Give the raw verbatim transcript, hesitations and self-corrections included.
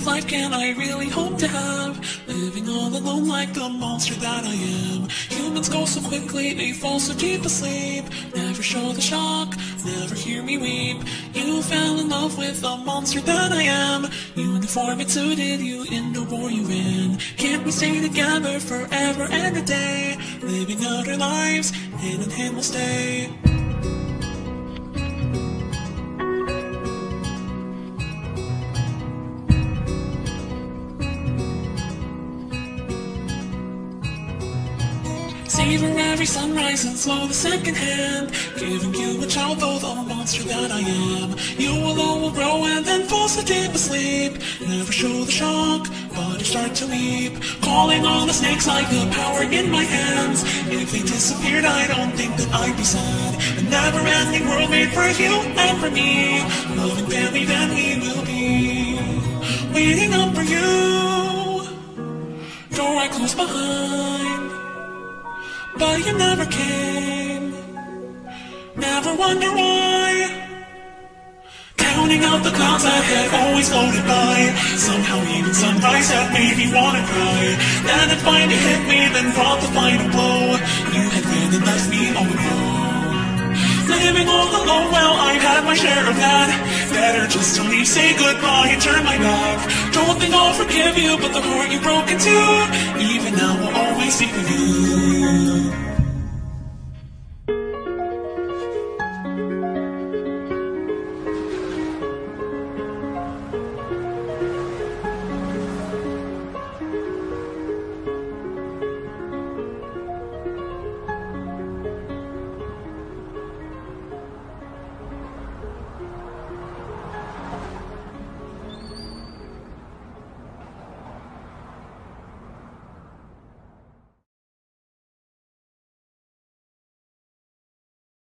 life can I really hope to have? Living all alone like the monster that I am. Humans go so quickly, they fall so deep asleep. Never show the shock, never hear me weep. You fell in love with the monster that I am. Uniform it suited you in the war you in. Can't we stay together forever and a day? Living out our lives, hand in hand we'll stay. Savor every sunrise and slow the second hand. Giving you a child, though the monster that I am. You alone will grow and then fall so deep asleep. Never show the shock, but you start to weep. Calling all the snakes like the power in my hands. If they disappeared, I don't think that I'd be sad. A never-ending world made for you and for me. Loving family, then we will be waiting up for you. Door I close behind, but you never came. Never wonder why. Counting out the clouds that had always floated by. Somehow even sunrise had made me wanna cry. Then it finally hit me, then brought the final blow. You had ran and left me all alone. Living all alone, well, I've had my share of that. Better just to leave, say goodbye and turn my back. Don't think I'll forgive you, but the heart you broke into, even now will always be with you.